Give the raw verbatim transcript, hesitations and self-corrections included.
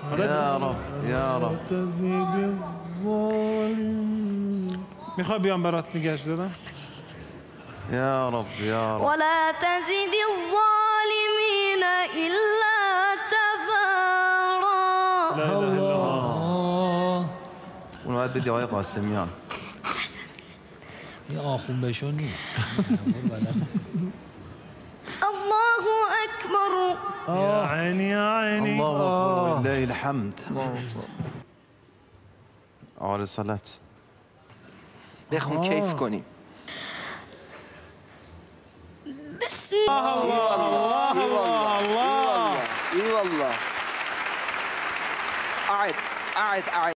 يا رب يا رب تزيد الظالمين. میخوای بیام برات نگهش دارم؟ يا رب يا رب ولا تزد الظالمين إلا تبارا. لا إله إلا الله. اون باید بدی آقای قاسمیان. این آخون بشون نیست. الله أكبر. يا عيني يا عيني. الله أكبر ولله الحمد. آل صلاة بخون کیف کنیم. بسم الله الله الله الله. اي والله. قعد قعد قعد